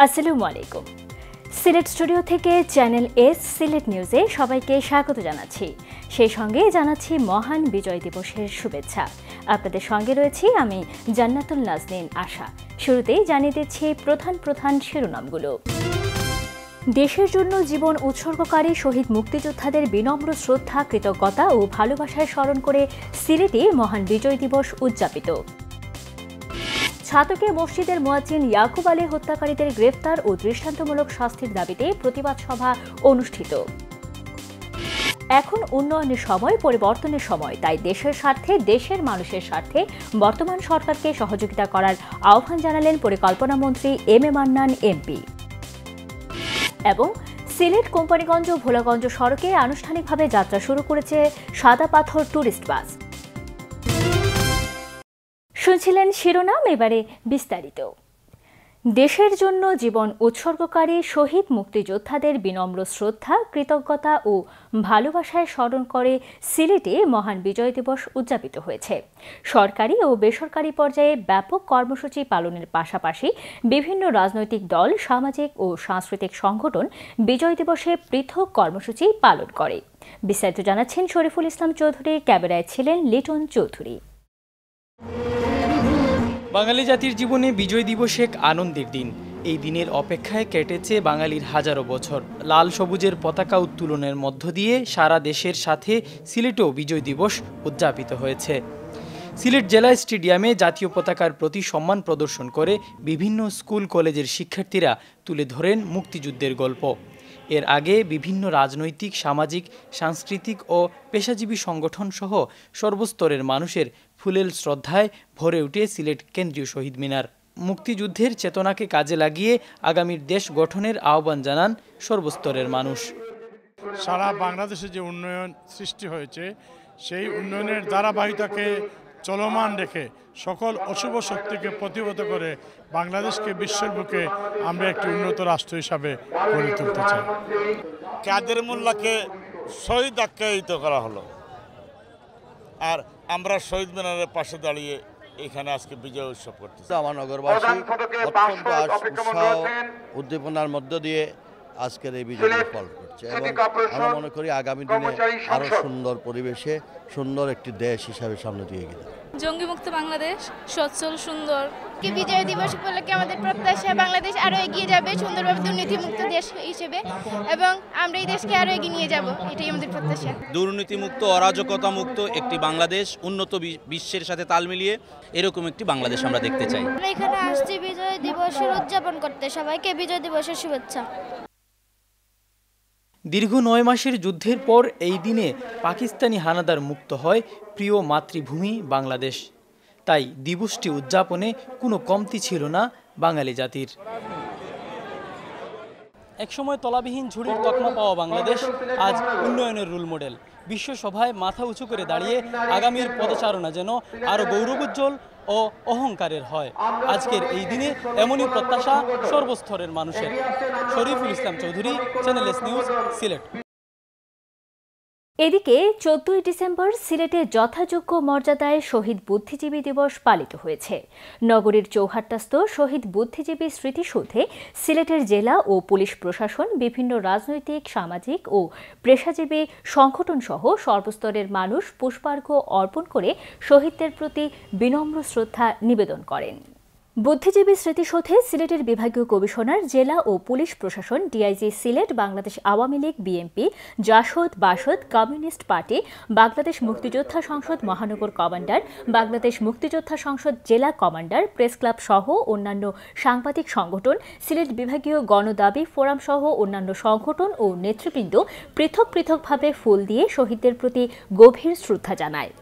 আসসালামু আলাইকুম। সিলেট স্টুডিও থেকে চ্যানেল এস সিলেট নিউজে সবাইকে স্বাগত জানাচ্ছি। সেই সঙ্গে জানাচ্ছি মহান বিজয় দিবসের শুভেচ্ছা। আপনাদের সঙ্গে রয়েছি আমি জান্নাতুল নাজনীন আশা। শুরুতেই জানিয়ে দিচ্ছি প্রধান শিরোনামগুলো। দেশের জন্য জীবন উৎসর্গকারী শহীদ মুক্তিযোদ্ধাদের বিনম্র শ্রদ্ধা, কৃতজ্ঞতা ও ভালোবাসায় স্মরণ করে সিলেটে মহান বিজয় দিবস উদযাপিত। ছাতকে মসজিদের মুয়াজ্জিন ইয়াকুব আলী হত্যাকারীদের গ্রেফতার ও দৃষ্টান্তমূলক শাস্তির দাবিতে প্রতিবাদ সভা অনুষ্ঠিত। এখন উন্নয়নের সময়, পরিবর্তনের সময়, তাই দেশের স্বার্থে, দেশের মানুষের স্বার্থে বর্তমান সরকারকে সহযোগিতা করার আহ্বান জানালেন পরিকল্পনা মন্ত্রী এম এ মান্নান এমপি। এবং সিলেট কোম্পানিগঞ্জ ভোলাগঞ্জ সড়কে আনুষ্ঠানিকভাবে যাত্রা শুরু করেছে সাদা পাথর ট্যুরিস্ট বাস। শুনছিলেন শিরোনাম, এবারে বিস্তারিত। দেশের জন্য জীবন উৎসর্গকারী শহীদ মুক্তিযোদ্ধাদের বিনম্র শ্রদ্ধা, কৃতজ্ঞতা ও ভালোবাসায় স্মরণ করে সিলেটে মহান বিজয় দিবস উদযাপিত হয়েছে। সরকারি ও বেসরকারি পর্যায়ে ব্যাপক কর্মসূচি পালনের পাশাপাশি বিভিন্ন রাজনৈতিক দল, সামাজিক ও সাংস্কৃতিক সংগঠন বিজয় দিবসে পৃথক কর্মসূচি পালন করে। বিস্তারিত জানাচ্ছেন শরীফুল ইসলাম চৌধুরী, ক্যামেরায় ছিলেন লিটন চৌধুরী। বাঙালি জাতির জীবনে বিজয় দিবস এক আনন্দের দিন। এই দিনের অপেক্ষায় কেটেছে বাঙালির হাজারো বছর। লাল সবুজের পতাকা উত্তোলনের মধ্য দিয়ে সারা দেশের সাথে সিলেটেও বিজয় দিবস উদযাপিত হয়েছে। সিলেট জেলা স্টেডিয়ামে জাতীয় পতাকার প্রতি সম্মান প্রদর্শন করে বিভিন্ন স্কুল কলেজের শিক্ষার্থীরা তুলে ধরেন মুক্তিযুদ্ধের গল্প। এর আগে বিভিন্ন রাজনৈতিক, সামাজিক, সাংস্কৃতিক ও পেশাজীবী সংগঠন সহ সর্বস্তরের মানুষের ফুলেল শ্রদ্ধায় ভরে ওঠে সিলেট কেন্দ্রীয় শহীদ মিনার। মুক্তিযুদ্ধের চেতনাকে কাজে লাগিয়ে আগামীর দেশ গঠনের আহ্বান জানান সর্বস্তরের মানুষ। সারা বাংলাদেশে যে উন্নয়ন সৃষ্টি হয়েছে, সেই উন্নয়নের ধারাবাহিকতাকে চলমান রেখে সকল অশুভ শক্তিকে প্রতিহত করে বাংলাদেশকে বিশ্বের বুকে আমরা একটি উন্নত রাষ্ট্র হিসাবে গড়ে তুলতে চাই। কাদের মোল্লাকে শহীদ আখ্যায়িত করা হলো, আর আমরা শহীদ মিনারের পাশে দাঁড়িয়ে এখানে আজকে বিজয় উৎসব করতেছি। আমার নগরবাসী অত্যন্ত উৎসাহ উদ্দীপনার মধ্য দিয়ে আজকের এই বিজয় পালন করছে এবং আমরা মনে করি আগামী দিনে আরো সুন্দর পরিবেশে সুন্দর একটি দেশ হিসাবে সামনে দিয়ে গেছে। জঙ্গিমুক্ত বাংলাদেশ, সচ্ছল, সুন্দর। বিজয় দিবস উপলক্ষে আমাদের প্রত্যাশা বাংলাদেশ আরো এগিয়ে যাবে সুন্দরভাবে, দুর্নীতিমুক্ত দেশ হিসেবে, এবং আমরা এই দেশকে আরো এগিয়ে নিয়ে যাব, এটাই আমাদের প্রত্যাশা। দুর্নীতিমুক্ত, অরাজকতা মুক্ত একটি বাংলাদেশ, উন্নত বিশ্বের সাথে তাল মিলিয়ে এরকম একটি বাংলাদেশ আমরা দেখতে চাই। আমরা এখানে আসছি বিজয় দিবসের উদযাপন করতে, সবাইকে বিজয় দিবসের শুভেচ্ছা। দীর্ঘ 9 মাসের যুদ্ধের পর এই দিনে পাকিস্তানি হানাদার মুক্ত হয় প্রিয় মাতৃভূমি বাংলাদেশ। তাই দিবসটি উদযাপনে কোনো কমতি ছিল না বাঙালি জাতির। একসময় তলাবিহীন ঝুড়ির তকমা পাওয়া বাংলাদেশ আজ উন্নয়নের রোল মডেল। বিশ্বসভায় মাথা উঁচু করে দাঁড়িয়ে আগামীর পদচারণা যেন আরও গৌরবোজ্জ্বল ও অহংকারের হয়। আজকের এই দিনে এমনই প্রত্যাশা সর্বস্তরের মানুষের। Shariful Islam Chowdhury, channel S news, Sylhet. এদিকে 14 ডিসেম্বর সিলেটে যথাযোগ্য মর্যাদায় শহীদ বুদ্ধিজীবী দিবস পালিত হয়েছে। নগরীর চৌহাট্টাস্থ শহীদ বুদ্ধিজীবী স্মৃতিসৌধে সিলেটের জেলা ও পুলিশ প্রশাসন, বিভিন্ন রাজনৈতিক, সামাজিক ও পেশাজীবী সংগঠন সহ সর্বস্তরের মানুষ পুষ্পার্ঘ্য অর্পণ করে শহীদদের প্রতি বিনম্র শ্রদ্ধা নিবেদন করেন। বুদ্ধিজীবী স্মৃতিসৌধে সিলেটের বিভাগীয় কমিশনার, জেলা ও পুলিশ প্রশাসন, DIG Sylhet, Bangladesh Awami League, BNP, JASAD, BASAD, communist party, Bangladesh মুক্তিযোদ্ধা সংসদ মহানগর কমান্ডার, বাংলাদেশ মুক্তিযোদ্ধা সংসদ জেলা কমান্ডার, প্রেস ক্লাব সহ অন্যান্য সাংবাদিক সংগঠন, সিলেট বিভাগীয় গণদাবি ফোরাম সহ অন্যান্য সংগঠন ও নেতৃবৃন্দ পৃথকভাবে ফুল দিয়ে শহীদদের প্রতি গভীর শ্রদ্ধা জানায়।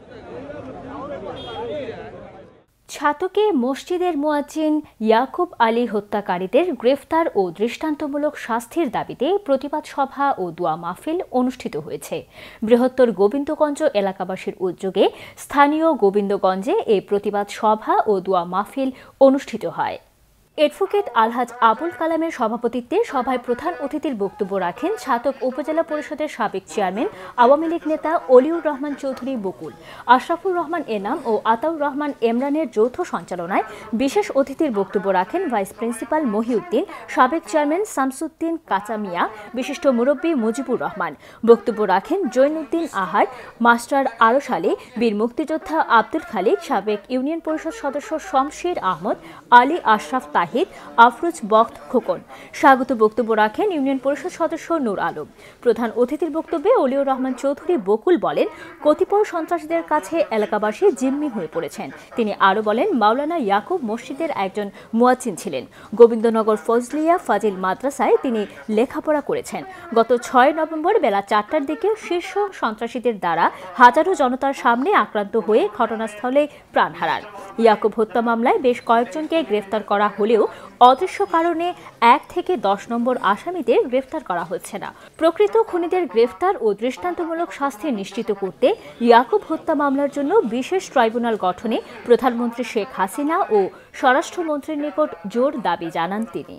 ছাতকে মসজিদের মুয়াজ্জিন ইয়াকুব আলী হত্যাকারীদের গ্রেফতার ও দৃষ্টান্তমূলক শাস্তির দাবিতে প্রতিবাদ সভা ও দোয়া মাহফিল অনুষ্ঠিত হয়েছে। বৃহত্তর গোবিন্দগঞ্জ এলাকাবাসীর উদ্যোগে স্থানীয় গোবিন্দগঞ্জে এই প্রতিবাদ সভা ও দোয়া মাহফিল অনুষ্ঠিত হয়। অ্যাডভোকেট আলহাজ আবুল কালামের সভাপতিত্বে সভায় প্রধান অতিথির বক্তব্য রাখেন ছাতক উপজেলা পরিষদের সাবেক চেয়ারম্যান আওয়ামী লীগ নেতা অলিউর রহমান চৌধুরী বকুল, আশরাফুর রহমান এনাম ও আতাউর রহমান এমরানের যৌথ সঞ্চালনায়। বিশেষ অতিথির বক্তব্য রাখেন ভাইস প্রিন্সিপাল মহিউদ্দিন, সাবেক চেয়ারম্যান শামসুদ্দিন কাচামিয়া, বিশিষ্ট মুরব্বী মুজিবুর রহমান। বক্তব্য রাখেন জৈনুদ্দিন আহার, মাস্টার আরশ আলী, বীর মুক্তিযোদ্ধা আব্দুল খালিক, সাবেক ইউনিয়ন পরিষদ সদস্য শমশির আহমদ, আলী আশরাফ তাহিদ, আফরোজ বখত খোকন। স্বাগত বক্তব্য রাখেন ইউনিয়ন পরিষদ সদস্য নূর আলম। প্রধান অতিথির বক্তব্যে অলিউর রহমান চৌধুরী বকুল বলেন, কতিপয় সন্ত্রাসীদের কাছে এলাকাবাসী জিম্মি হয়ে পড়েছেন। তিনি আরও বলেন, মাওলানা ইয়াকুব মসজিদের একজন মুয়াজ্জিন ছিলেন। গোবিন্দনগর ফজলিয়া ফাজিল মাদ্রাসায় তিনি লেখাপড়া করেছেন। গত 6 নভেম্বর বেলা 4টার দিকে শীর্ষ সন্ত্রাসীদের দ্বারা হাজারো জনতার সামনে আক্রান্ত হয়ে ঘটনাস্থলে প্রাণ হারান। ইয়াকুব হত্যা মামলায় বেশ কয়েকজনকে গ্রেফতার করা হলেও অদৃশ্য কারণে 1 থেকে 10 নম্বর আসামিদের গ্রেফতার করা হচ্ছে না। প্রকৃত খুনিদের গ্রেফতার ও দৃষ্টান্তমূলক শাস্তি নিশ্চিত করতে ইয়াকুব হত্যা মামলার জন্য বিশেষ ট্রাইব্যুনাল গঠনে প্রধানমন্ত্রী শেখ হাসিনা ও স্বরাষ্ট্রমন্ত্রীর নিকট জোর দাবি জানান তিনি।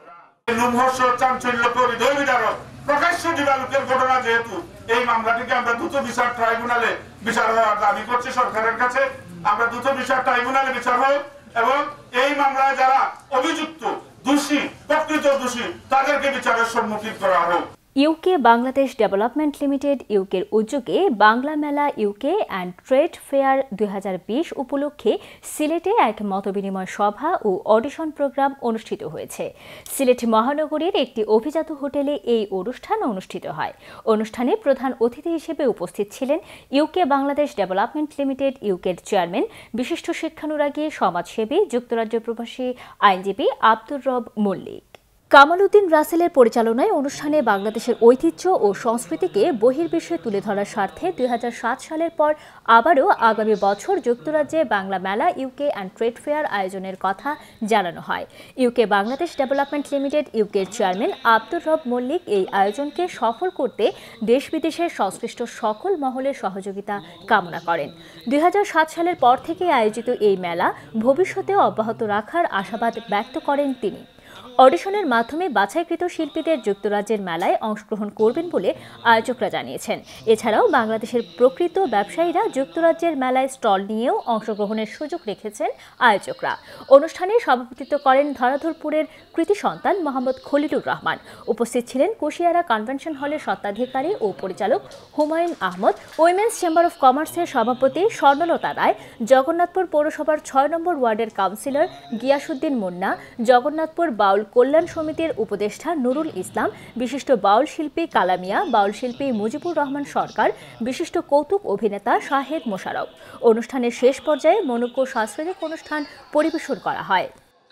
প্রকাশ্য দিবালোকের ঘটনা, যেহেতু এই মামলাটিকে আমরা দ্রুত বিচার ট্রাইব্যুনালে বিচার হওয়ার দাবি করছি সরকারের কাছে। আমরা দ্রুত বিচার ট্রাইব্যুনালে বিচার হোক এবং এই মামলায় যারা অভিযুক্ত, দোষী, প্রকৃত দোষী, তাদেরকে বিচারের সম্মুখীন করা হোক। ইউকে বাংলাদেশ ডেভেলপমেন্ট লিমিটেড ইউকের উদ্যোগে বাংলা মেলা ইউকে অ্যান্ড ট্রেড ফেয়ার 2020 উপলক্ষে সিলেটে এক মতবিনিময় সভা ও অডিশন প্রোগ্রাম অনুষ্ঠিত হয়েছে। সিলেট মহানগরীর একটি অভিজাত হোটেলে এই অনুষ্ঠান অনুষ্ঠিত হয়। অনুষ্ঠানে প্রধান অতিথি হিসেবে উপস্থিত ছিলেন ইউকে বাংলাদেশ ডেভেলপমেন্ট লিমিটেড ইউকের চেয়ারম্যান, বিশিষ্ট শিক্ষানুরাগী, সমাজসেবী, যুক্তরাজ্য প্রবাসী আইনজীবী আব্দুর রব মল্লিক। কামাল উদ্দিন রাসেলের পরিচালনায় অনুষ্ঠানে বাংলাদেশের ঐতিহ্য ও সংস্কৃতিকে বহির্বিশ্বে তুলে ধরার স্বার্থে 2007 সালের পর আবারও আগামী বছর যুক্তরাজ্যে বাংলা মেলা ইউকে অ্যান্ড ট্রেড ফেয়ার আয়োজনের কথা জানানো হয়। ইউকে বাংলাদেশ ডেভেলপমেন্ট লিমিটেড ইউকের চেয়ারম্যান আব্দুর রব মল্লিক এই আয়োজনকে সফল করতে দেশ বিদেশের সংশ্লিষ্ট সকল মহলের সহযোগিতা কামনা করেন। 2007 সালের পর থেকে আয়োজিত এই মেলা ভবিষ্যতেও অব্যাহত রাখার আশাবাদ ব্যক্ত করেন তিনি। অডিশনের মাধ্যমে বাছাইকৃত শিল্পীদের যুক্তরাজ্যের মেলায় অংশগ্রহণ করবেন বলে আয়োজকরা জানিয়েছেন। এছাড়াও বাংলাদেশের প্রকৃত ব্যবসায়ীরা যুক্তরাজ্যের মেলায় স্টল নিয়েও অংশগ্রহণের সুযোগ রেখেছেন আয়োজকরা। অনুষ্ঠানে সভাপতিত্ব করেন ধরাধরপুরের কৃতি সন্তান মোহাম্মদ খলিলুর রহমান। উপস্থিত ছিলেন কুশিয়ারা কনভেনশন হলের স্বত্বাধিকারী ও পরিচালক Humayun Ahmed, women's chamber of কমার্সের সভাপতি স্বর্ণলতা রায়, জগন্নাথপুর পৌরসভার 6 নম্বর ওয়ার্ডের কাউন্সিলর গিয়াসুদ্দিন মুন্না, জগন্নাথপুর বাউল কল্যাণ সমিতির উপদেষ্টা নুরুল ইসলাম, বিশিষ্ট বাউল শিল্পী কালামিয়া, বাউল শিল্পী মুজিবুর রহমান সরকার, বিশিষ্ট কৌতুক অভিনেতা শাহেদ মোশাররফ। অনুষ্ঠানের শেষ পর্যায়ে মনোজ্ঞ সাংস্কৃতিক অনুষ্ঠান পরিবেশন করা হয়।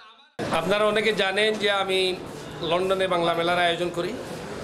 আপনারা অনেকে জানেন যে আমি লন্ডনে বাংলা মেলার আয়োজন করি।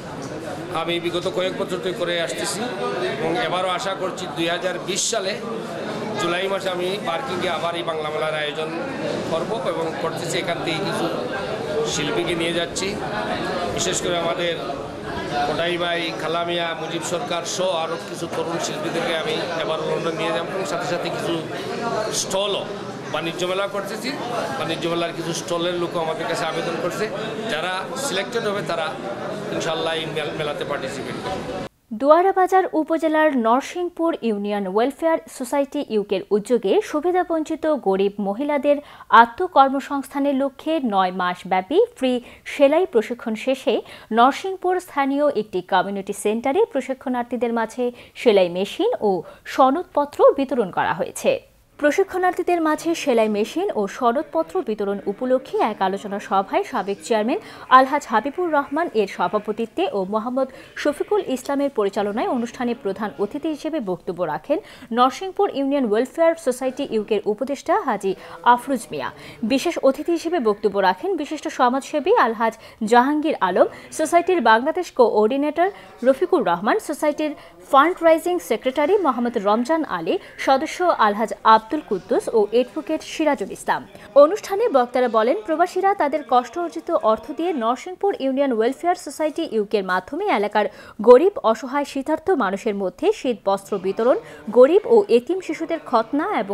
আমি বিগত কয়েক বছর ধরে করে আসতেছি এবং এবারও আশা করছি 2020 সালে জুলাই মাসে আমি পার্কিংয়ে আবার এই বাংলা মেলার আয়োজন করব এবং করতেছি। এখান থেকে কিছু শিল্পীকে নিয়ে যাচ্ছি, বিশেষ করে আমাদের কোটাই ভাই, খালামিয়া, মুজিব সরকার সহ আরও কিছু তরুণ শিল্পীদেরকে আমি এবার লন্ডন নিয়ে যাব এবং সাথে সাথে কিছু স্টলও বাণিজ্য মেলা করতেছি। বাণিজ্য মেলার কিছু স্টলের লোকও আমাদের কাছে আবেদন করছে। যারা সিলেক্টেড হবে তারা ইনশাআল্লাহ এই মেলাতে পার্টিসিপেট করবে। দুয়ারাবাজার উপজেলার নরসিংপুর ইউনিয়ন ওয়েলফেয়ার সোসাইটি ইউকের উদ্যোগে সুবিধাবঞ্চিত গরিব মহিলাদের আত্মকর্মসংস্থানের লক্ষ্যে 9 মাস ব্যাপী ফ্রি সেলাই প্রশিক্ষণ শেষে নরসিংপুর স্থানীয় একটি কমিউনিটি সেন্টারে প্রশিক্ষণার্থীদের মাঝে সেলাই মেশিন ও সনদপত্র বিতরণ করা হয়েছে। প্রশিক্ষণার্থীদের মাঝে সেলাই মেশিন ও সনদপত্র বিতরণ উপলক্ষে এক আলোচনা সভায় সাবেক চেয়ারম্যান আলহাজ হাবিবুর রহমান এর সভাপতিত্বে ও মোহাম্মদ শফিকুল ইসলামের পরিচালনায় অনুষ্ঠানে প্রধান অতিথি হিসেবে বক্তব্য রাখেন নরসিংপুর ইউনিয়ন ওয়েলফেয়ার সোসাইটি ইউকের উপদেষ্টা হাজি আফরোজ মিয়া। বিশেষ অতিথি হিসেবে বক্তব্য রাখেন বিশিষ্ট সমাজসেবী আলহাজ জাহাঙ্গীর আলম, সোসাইটির বাংলাদেশ কোঅর্ডিনেটর রফিকুর রহমান, সোসাইটির fund raising secretary Mohammad Ramjan Ali, সদস্য আলহাজ আব্দুল কুদ্দুস ও অ্যাডভোকেট সিরাজুল ইসলাম। অনুষ্ঠানে বক্তারা বলেন, প্রবাসীরা তাদের কষ্ট অর্জিত অর্থ দিয়ে নরসিংপুর ইউনিয়ন ওয়েলফেয়ার সোসাইটি ইউকের মাধ্যমে এলাকার গরিব, অসহায়, শীতার্থ মানুষের মধ্যে শীত বস্ত্র বিতরণ, গরিব ও এতিম শিশুদের খতনা এবং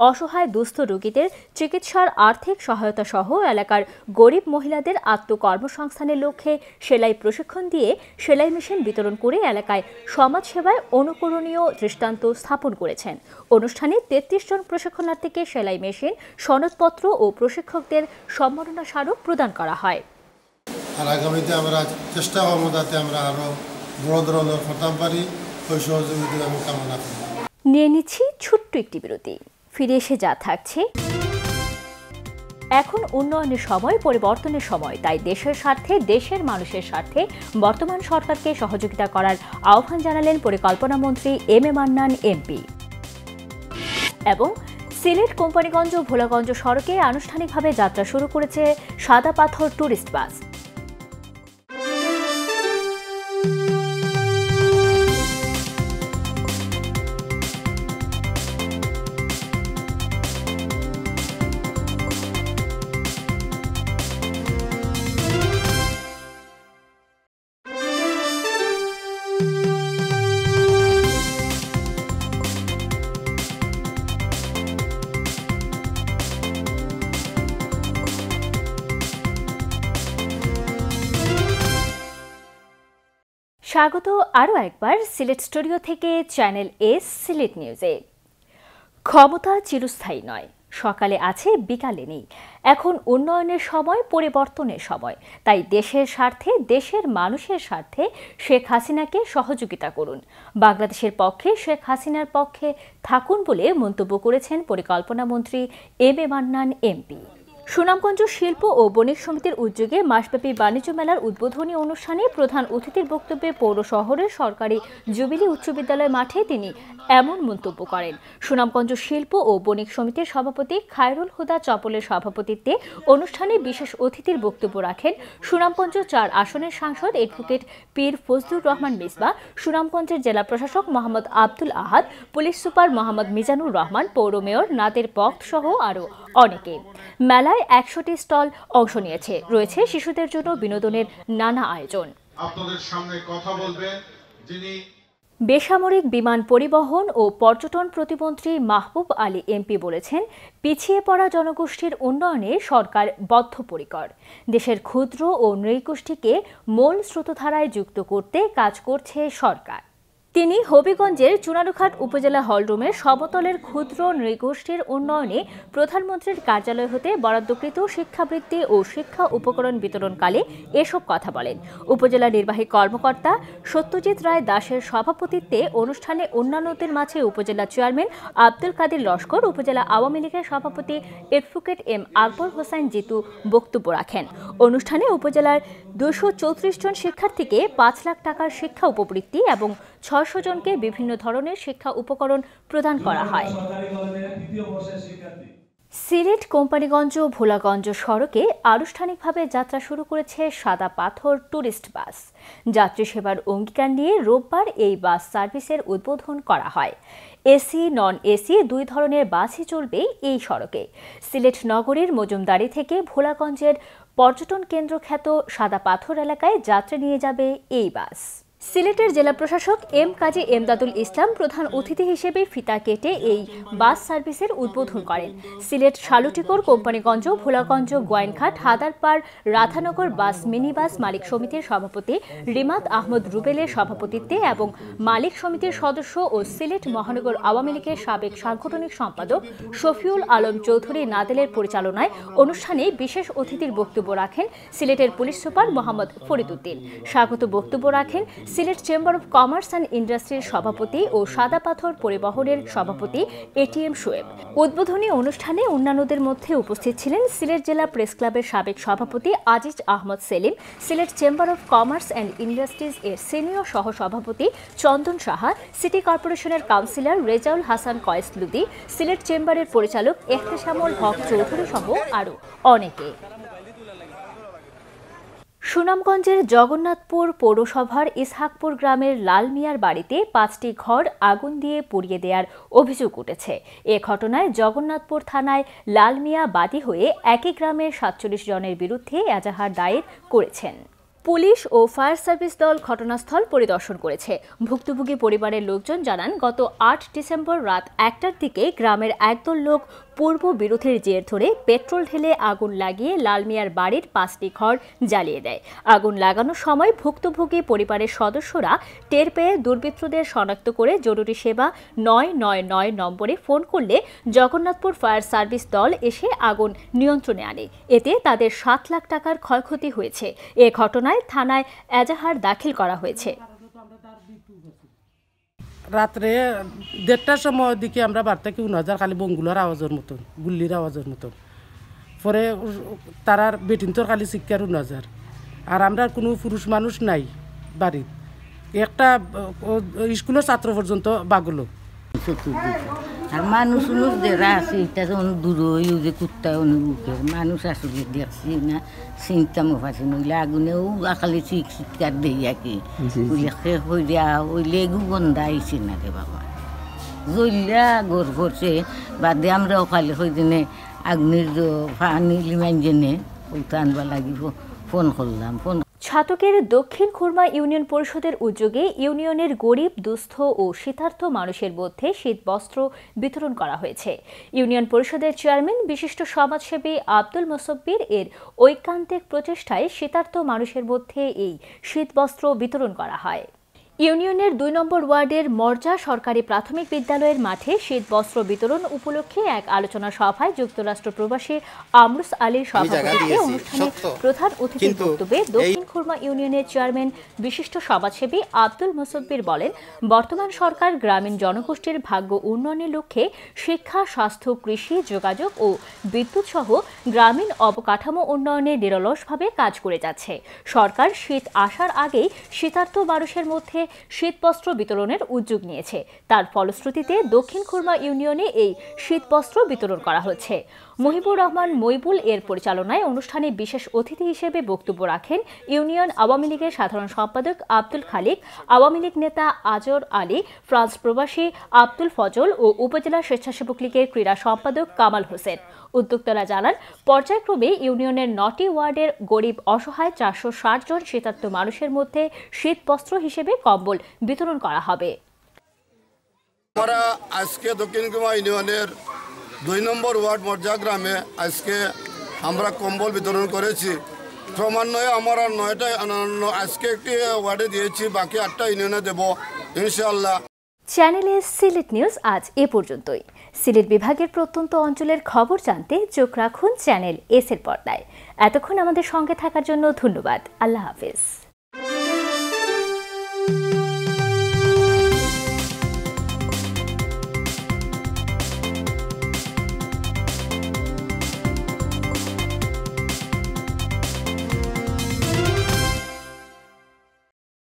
অসহায় দুস্থ রোগীদের চিকিৎসার আর্থিক সহায়তা সহ এলাকার গরিব মহিলাদের আত্মকর্মসংস্থানের লক্ষ্যে সেলাই প্রশিক্ষণ দিয়ে সেলাই মেশিন বিতরণ করে এলাকায় সমাজসেবায় অনুকরণীয় দৃষ্টান্ত স্থাপন করেছেন। অনুষ্ঠানে ৩৩ জন প্রশিক্ষণার্থীকে সেলাই মেশিন, সনদপত্র ও প্রশিক্ষকদের সম্মাননা স্মারক প্রদান করা হয়। আর আগামীতে আমরা চেষ্টা করব যাতে আমরা আরো বড় ধরনের করতে পারি, ওই সহযোগিতা আমি কামনা করি। নিয়ে নিচ্ছি ছোট্ট একটি বিরতি, ফিরে এসে যা থাকছে। এখন উন্নয়নের সময়, পরিবর্তনের সময়, তাই দেশের স্বার্থে, দেশের মানুষের স্বার্থে বর্তমান সরকারকে সহযোগিতা করার আহ্বান জানালেন পরিকল্পনা মন্ত্রী এম এ মান্নান এমপি। এবং সিলেট কোম্পানিগঞ্জ ভোলাগঞ্জ সড়কে আনুষ্ঠানিকভাবে যাত্রা শুরু করেছে সাদা পাথর টুরিস্ট বাস। স্বাগত আরও একবার সিলেট স্টুডিও থেকে চ্যানেল এস সিলেট নিউজে। ক্ষমতা চিরস্থায়ী নয়, সকালে আছে বিকালে নেই। এখন উন্নয়নের সময়, পরিবর্তনের সময়, তাই দেশের স্বার্থে, দেশের মানুষের স্বার্থে শেখ হাসিনাকে সহযোগিতা করুন, বাংলাদেশের পক্ষে শেখ হাসিনার পক্ষে থাকুন বলে মন্তব্য করেছেন পরিকল্পনা মন্ত্রী M A Mannan MP. Sunamganj শিল্প ও বণিক সমিতির উদ্যোগে মাসব্যাপী বাণিজ্য মেলার উদ্বোধনী অনুষ্ঠানে প্রধান অতিথির বক্তব্যে পৌর শহরের সরকারি জুবিলি উচ্চ বিদ্যালয় মাঠে তিনি এমন মন্তব্য করেন। সুনামগঞ্জ শিল্প ও বণিক সমিতির সভাপতি খায়রুল হুদা চপলের সভাপতিত্বে অনুষ্ঠানে বিশেষ অতিথির বক্তব্য রাখেন সুনামগঞ্জ ৪ আসনের সাংসদ অ্যাডভোকেট পীর ফজলুর রহমান মিসবাহ, সুনামগঞ্জের জেলা প্রশাসক মোহাম্মদ আব্দুল আহাদ, পুলিশ সুপার মোহাম্মদ মিজানুর রহমান, পৌর মেয়র নাদের বক্ত সহ আরও অনেকে। মেলায় ১০০টি স্টল অংশ নিয়েছে। রয়েছে শিশুদের জন্য বিনোদনের নানা আয়োজন। আপনাদের সামনে কথা বলবেন যিনি বেসামরিক বিমান পরিবহন ও পর্যটন প্রতিমন্ত্রী মাহবুব আলী এমপি বলেছেন, পিছিয়ে পড়া জনগোষ্ঠীর উন্নয়নে সরকার বদ্ধপরিকর। দেশের ক্ষুদ্র ও নৃগোষ্ঠীকে মূল স্রোতধারায় যুক্ত করতে কাজ করছে সরকার। তিনি হবিগঞ্জের চুনারুঘাট উপজেলা হলরুমে সমতলের ক্ষুদ্র নৃগোষ্ঠীর উন্নয়নে প্রধানমন্ত্রীর কার্যালয় হতে বরাদ্দকৃত শিক্ষাবৃত্তি ও শিক্ষা উপকরণ বিতরণকালে এসব কথা বলেন। উপজেলা নির্বাহী কর্মকর্তা সত্যজিৎ রায় দাসের সভাপতিত্বে অনুষ্ঠানে অন্যান্যদের মাঝে উপজেলা চেয়ারম্যান আব্দুল কাদের লস্কর, উপজেলা আওয়ামী লীগের সভাপতি অ্যাডভোকেট এম আকবর হোসেন জিতু বক্তব্য রাখেন। অনুষ্ঠানে উপজেলার ২৩৪ জন শিক্ষার্থীকে ৫ লাখ টাকার শিক্ষা উপবৃত্তি এবং ৬০০ জনকে বিভিন্ন ধরনের শিক্ষা উপকরণ প্রদান করা হয়। সিলেট কোম্পানিগঞ্জ ভোলাগঞ্জ সড়কে আনুষ্ঠানিকভাবে যাত্রা শুরু করেছে সাদা পাথর টুরিস্ট বাস। যাত্রী সেবার অঙ্গীকার নিয়ে রোববার এই বাস সার্ভিসের উদ্বোধন করা হয়। এসি, নন এসি ২ ধরনের বাসই চলবে এই সড়কে। সিলেট নগরীর মজুমদারি থেকে ভোলাগঞ্জের পর্যটন কেন্দ্র খ্যাত সাদা পাথর এলাকায় যাত্রা নিয়ে যাবে এই বাস। সিলেটের জেলা প্রশাসক এম কাজী এমদাদুল ইসলাম প্রধান অতিথি হিসেবে ফিতা কেটে এই বাস সার্ভিসের উদ্বোধন করেন। Sylhet Salutikar Companiganj Bholaganj Gowainghat Hadarpar Radhanagar bus mini bus মালিক সমিতির সভাপতি রিমাত আহমদ রুবেলের সভাপতিত্বে এবং মালিক সমিতির সদস্য ও সিলেট মহানগর আওয়ামী লীগের সাবেক সাংগঠনিক সম্পাদক শফিউল আলম চৌধুরী নাদেলের পরিচালনায় অনুষ্ঠানে বিশেষ অতিথির বক্তব্য রাখেন সিলেটের পুলিশ সুপার মোহাম্মদ ফরিদ উদ্দিন। স্বাগত বক্তব্য রাখেন Sylhet chamber of commerce and ইন্ডাস্ট্রির সভাপতি ও সাদা পাথর পরিবহনের সভাপতি এটিএম শোয়েব। উদ্বোধনী অনুষ্ঠানে অন্যান্যদের মধ্যে উপস্থিত ছিলেন সিলেট জেলা প্রেস ক্লাবের সাবেক সভাপতি Aziz Ahmed Selim, Sylhet chamber of commerce and industries এর সিনিয়র সহ সভাপতি চন্দন সাহা, সিটি কর্পোরেশনের কাউন্সিলর রেজাউল হাসান কয়েস লুদি, সিলেট চেম্বারের পরিচালক এহতেশামুল হক চৌধুরী সহ আরও অনেকে। সুনামগঞ্জের জগন্নাথপুর পৌরসভার ইসহাকপুর গ্রামের লাল মিয়ার বাড়িতে ৫টি ঘর আগুন দিয়ে পুড়িয়ে দেওয়ার অভিযোগ উঠেছে। এ ঘটনায় জগন্নাথপুর থানায় লাল মিয়া বাদী হয়ে একই গ্রামের ৪৭ জনের বিরুদ্ধে এজাহার দায়ের করেছেন। পুলিশ ও ফায়ার সার্ভিস দল ঘটনাস্থল পরিদর্শন করেছে। ভুক্তভোগী পরিবারের লোকজন জানান, গত ৮ ডিসেম্বর রাত ১টার দিকে গ্রামের একদল লোক পূর্ব বিরোধের জের ধরে পেট্রোল ঢেলে আগুন লাগিয়ে লাল মিয়ার বাড়ির ৫টি ঘর জ্বালিয়ে দেয়। আগুন লাগানোর সময় ভুক্তভোগী পরিবারের সদস্যরা টের পেয়ে দুর্বৃত্তদের শনাক্ত করে জরুরি সেবা ৯৯৯ নম্বরে ফোন করলে জগন্নাথপুর ফায়ার সার্ভিস দল এসে আগুন নিয়ন্ত্রণে আনে। এতে তাদের ৭ লাখ টাকার ক্ষয়ক্ষতি হয়েছে। এ ঘটনায় থানায় এজাহার দাখিল করা হয়েছে। রাত্রে ১:৩০টার সময় দিকে আমরা বাড়তে কি নজর খালি বঙ্গুলার আওয়াজের মতন, গুল্লির আওয়াজের মতন। পরে তারার বেটিনতর খালি শিক্ষারও নজর। আর আমরা কোনো পুরুষ মানুষ নাই বাড়ির, একটা স্কুলের ছাত্র পর্যন্ত বাগুলো। আর মানুষ যারা আছে এটা যখন দূর হইও যে কুত্তায় অনুভূতের মানুষ আসলে দেখছি না, চিন্তা মোফাছি নইলে আগুনেও খালি চিৎকার দেই আর কি শেষ হয়ে দেওয়া হইলে এগু বন্ধা আইছে না রে বাবা, জ্বললা গোর করছে বাদে আমরাও খালি হয়ে দিনে আগুনের পানি লিমাইন জেনে ওইটা আনবা লাগিব ফোন করলাম। ছাতকের দক্ষিণ খুরমা ইউনিয়ন পরিষদের উদ্যোগে ইউনিয়নের গরিব, দুস্থ ও শীতার্থ মানুষের মধ্যে শীত বস্ত্র বিতরণ করা হয়েছে। ইউনিয়ন পরিষদের চেয়ারম্যান বিশিষ্ট সমাজসেবী আব্দুল মুসব্বির এর ঐকান্তিক প্রচেষ্টায় শীতার্থ মানুষের মধ্যে এই শীত বস্ত্র বিতরণ করা হয়। ইউনিয়নের ২ নম্বর ওয়ার্ডের মর্জা সরকারি প্রাথমিক বিদ্যালয়ের মাঠে শীত বস্ত্র বিতরণ উপলক্ষে এক আলোচনা সভায় যুক্তরাষ্ট্র প্রবাসী আমরুস আলীর সভাপতিত্বে অনুষ্ঠানে প্রধান অতিথির বক্তব্যে দক্ষিণ খুরমা ইউনিয়নের চেয়ারম্যান বিশিষ্ট সমাজসেবী আব্দুল মুসব্বির বলেন, বর্তমান সরকার গ্রামীণ জনগোষ্ঠীর ভাগ্য উন্নয়নের লক্ষ্যে শিক্ষা, স্বাস্থ্য, কৃষি, যোগাযোগ ও বিদ্যুৎ সহ গ্রামীণ অবকাঠামো উন্নয়নে নিরলসভাবে কাজ করে যাচ্ছে। সরকার শীত আসার আগেই শীতার্থ মানুষের মধ্যে শীতবস্ত্র বিতরণের উদ্যোগ নিয়েছে। তার ফলশ্রুতিতে দক্ষিণ খুরমা ইউনিয়নে এই শীতবস্ত্র বিতরণ করা হচ্ছে। মহিবুর রহমান মইবুল এর পরিচালনায় অনুষ্ঠানে বিশেষ অতিথি হিসেবে বক্তব্য রাখেন ইউনিয়ন আওয়ামী লীগের সাধারণ সম্পাদক আব্দুল খালিক, আওয়ামী লীগ নেতা আজর আলী, ফ্রান্স প্রবাসী আব্দুল ফজল ও উপজেলা স্বেচ্ছাসেবক লীগের ক্রীড়া সম্পাদক কামাল হোসেন। উদ্যোক্তারা জানান, পর্যায়ক্রমে ইউনিয়নের ৯টি ওয়ার্ডের গরিব অসহায় ৪৬০ জন শীতার্থ মানুষের মধ্যে শীতবস্ত্র হিসেবে কম্বল বিতরণ করা হবে। আমরা আজকে দক্ষিণ খুরমা ইউনিয়নের ২ নম্বর ওয়ার্ড মর্জা গ্রামে আজকে আমরা কম্বল বিতরণ করেছি। ক্রমান্বয়ে আমরা ৯টা আজকে একটি ওয়ার্ডে দিয়েছি, বাকি ৮টা ইউনিয়নে দেব ইনশাআল্লাহ। চ্যানেলে সিলেট নিউজ আজ এ পর্যন্তই। সিলেট বিভাগের প্রত্যন্ত অঞ্চলের খবর জানতে চোখ রাখুন চ্যানেল এস এর পর্দায়। এতক্ষণ আমাদের সঙ্গে থাকার জন্য ধন্যবাদ। আল্লাহ হাফেজ।